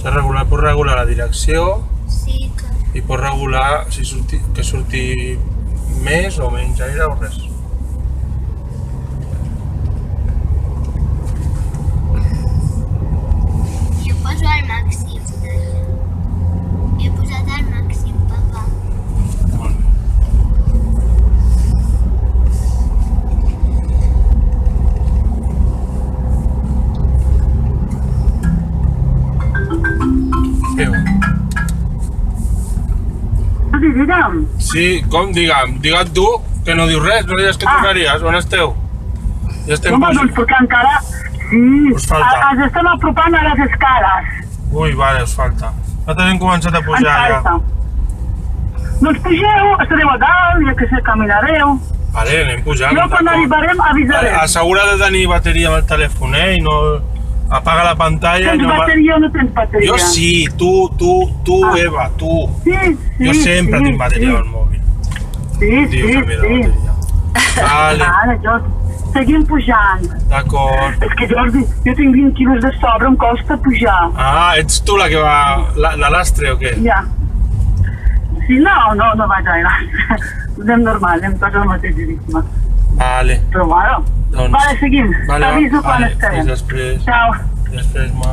Pots regular la direcció Sí, que... i pots regular si que surti més o menys aire o res. Jo poso al màxim. He posat al màxim, papa. Molt bé. Adéu. Sí, digue'm. Sí, com? Digue'm tu, que no dius res, no digues que tornaries. On esteu? Ja estem... Home, doncs perquè encara... Sí, Us falta. ens estem apropant a les escales. Ui, vale, us falta. Nosaltres hem començat a Ens pujar ja. falta. Doncs pugeu, estareu a dalt, ja que sé, caminareu. Vale, anem pujant. Jo quan arribarem avisarem. Assegura de tenir bateria amb el telèfon, I no... Apaga la pantalla i Tens no... bateria o no tens bateria? Jo sí, tu, Eva, tu. Sí, sí, Jo sempre tinc bateria al mòbil. Sí, Dius, sí, mira, sí. bateria. Vale, Vale, Jordi, seguim pujant. d'acord. És que, Jordi, jo tinc 20 quilos de sobre, em costa pujar. Ah, ets tu la que va... La lastre o què? Ja. Sí, no vaig gaire. Anem normal, anem tots al mateix ritme. Vale. Però bueno, Doncs... vale, seguim. Vale, T'aviso quan estarem. Fins després. Ciao. Després, ma...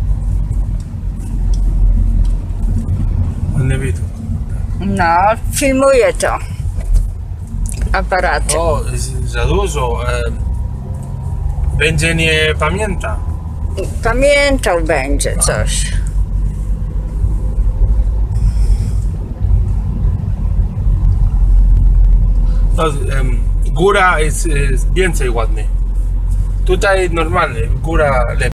On devi tu? No, filmuję to. Aparat. O, za dużo. Będzie nie pamięta. Pamiętał będzie coś. No, góra jest więcej ładny. Tutaj normalnie, góra lepiej.